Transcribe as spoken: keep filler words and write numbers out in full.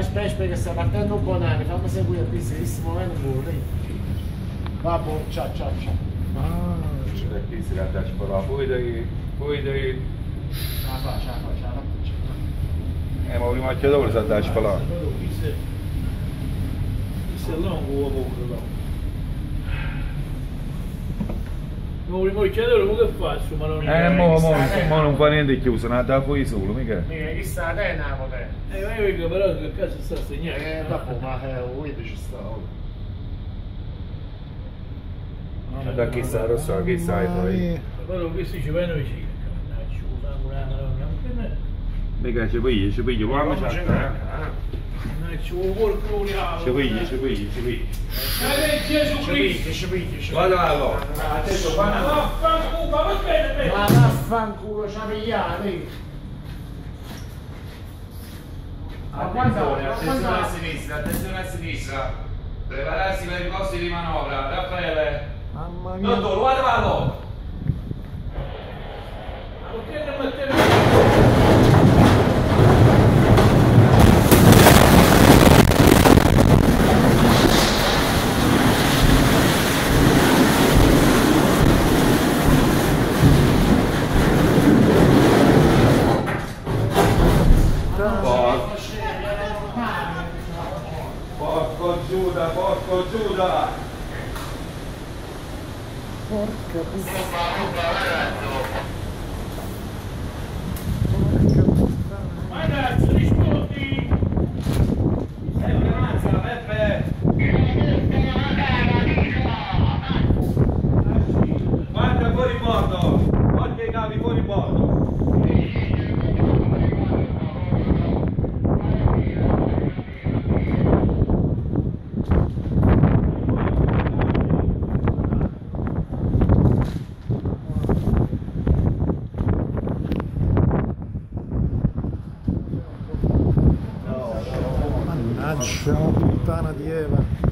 aspetta, aspetta che sta partendo un banale, fammi seguire qui, serissimo meno buoni. Vabbè, ciao ciao ciao. Ah, c'è qui si rattaccia però, poi dai, poi dai... Ce la fa, ce la fa, ce la fa. Eh, ma prima che dopo si rattaccia però. Questo è lungo uomo quello. Ma prima che dopo che faccio? Ma non Eh, mo, mo, mo non fa niente chiuso, non da fuori solo, mica. Mica, chi sta a te, Napoli? Eh, ma io però che cazzo sta segnando? Eh, vabbè, ma eh, vedi ci sta. Ma da chi sta, lo so, chi sai poi. Però questi ci vanno vicino. Mica ci pigli, ci pigli, quando c'è. Ci vuole qualcuno. Ci pigli, ci pigli, ci pigli. Gesù Cristo. Ci pigli, ci pigli. Vado allora. Adesso fanno. Vaffanculo, ma va bene. Ma vaffanculo, ci ha pigliati. Attenzione, attenzione a sinistra, attenzione a sinistra. Prepararsi per i posti di manovra, Raffaele. Mamma mia. Dottore, guarda, vado. Ma perché non mettete? Porco Giuda, porco Giuda! Porca puttana. Ragazzi, rispondi! Peppe, avanza, Peppe! Guarda fuori bordo! Guarda i cavi fuori bordo! Mannaggia, puttana di Eva.